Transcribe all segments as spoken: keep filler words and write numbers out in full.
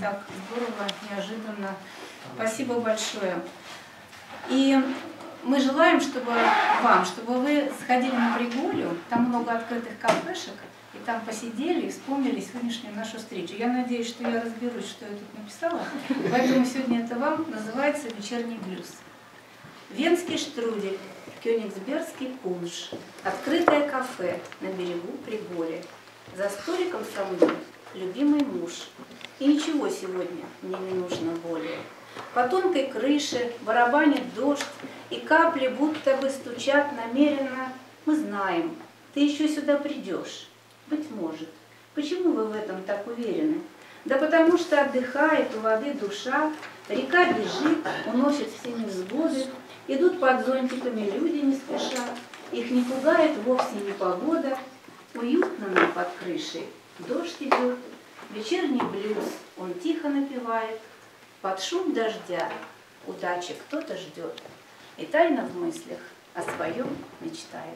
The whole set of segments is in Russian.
так здорово, неожиданно. Спасибо большое. И мы желаем, чтобы вам, чтобы вы сходили на Приголю, там много открытых кафешек, и там посидели и вспомнили сегодняшнюю нашу встречу. Я надеюсь, что я разберусь, что я тут написала, поэтому сегодня это вам называется «Вечерний блюз». Венский штрудель, кёнигсбергский пунш, открытое кафе на берегу Приголи, за столиком со мной любимый муж. И ничего сегодня мне не нужно более. По тонкой крыше барабанит дождь, и капли будто бы стучат намеренно. Мы знаем, ты еще сюда придешь. Быть может. Почему вы в этом так уверены? Да потому что отдыхает у воды душа, река бежит, уносит все невзгоды, идут под зонтиками люди не спеша, их не пугает вовсе не погода. Уютно нам под крышей, дождь идет, вечерний блюз он тихо напевает, под шум дождя удачи кто-то ждет и тайно в мыслях о своем мечтает.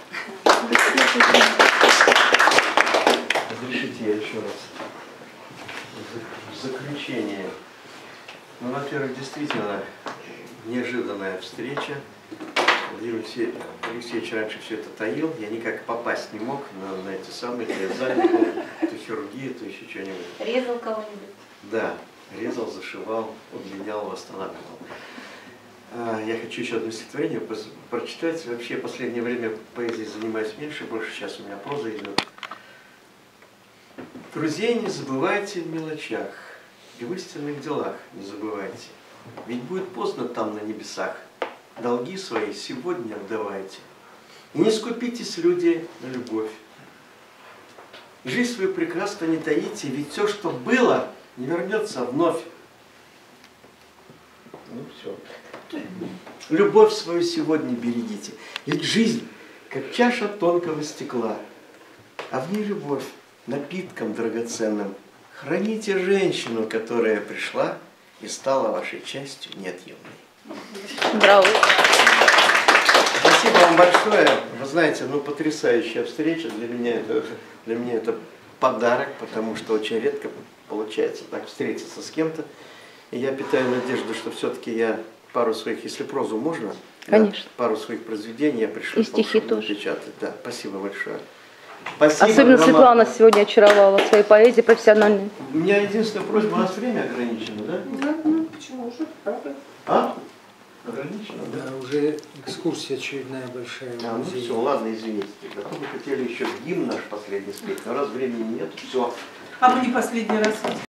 Разрешите я еще раз. В заключение. Ну, во-первых, действительно неожиданная встреча. Владимир Алексеевич, Алексеевич раньше все это таил, я никак попасть не мог на, на эти самые, то я занят был, то хирургия, то еще что-нибудь. Резал кого-нибудь? Да, резал, зашивал, удлинял, восстанавливал. Я хочу еще одно стихотворение прочитать. Вообще, в последнее время поэзией занимаюсь меньше, больше сейчас у меня проза идет. Друзей не забывайте в мелочах, и в истинных делах не забывайте. Ведь будет поздно там на небесах. Долги свои сегодня отдавайте. И не скупитесь, люди, на любовь. Жизнь свою прекрасно не таите, ведь все, что было, не вернется вновь. Ну все. Любовь свою сегодня берегите. Ведь жизнь, как чаша тонкого стекла, а в ней любовь напитком драгоценным. Храните женщину, которая пришла и стала вашей частью неотъемлемой. Браво. Спасибо вам большое. Вы знаете, ну потрясающая встреча. Для меня это, для меня это подарок, потому что очень редко получается так встретиться с кем-то. И я питаю надежду, что все-таки я пару своих, если прозу можно, конечно, да, пару своих произведений я пришлю и стихи тоже напечатать. Да, спасибо большое. Спасибо, особенно Рома. Светлана сегодня очаровала своей поэзией профессиональной. У меня единственная просьба, у нас время ограничено, да? Да, ну почему уже? Правда? А? Ограничено, да? Да, уже экскурсия очередная большая. А, ну все, ладно, извините. А то мы хотели еще гимн наш последний спеть, но раз времени нет, все. А мы не последний раз.